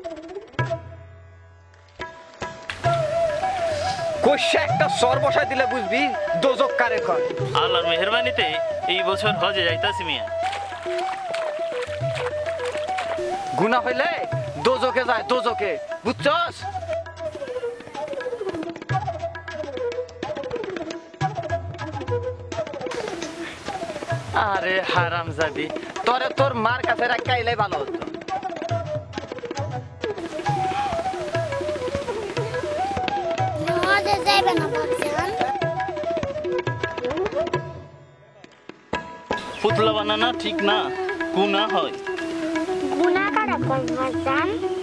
কোষে একটা সর বসায় দিলে বুঝবি দোজক কারে কয়। আল্লাহর মেহেরবানিতে এই বছর হজে যাইতাছি মিয়া। গুনাহ হইলে দোজকে যায়, দোজকে, বুঝছস? আরে হারামজাদি, তোরে তোর মার কাছে রাখাইলে ভালো হতো। পুতলা বানানা ঠিক না, গুনাহ হয়। গুনাহ কারা কয় ভাইজান?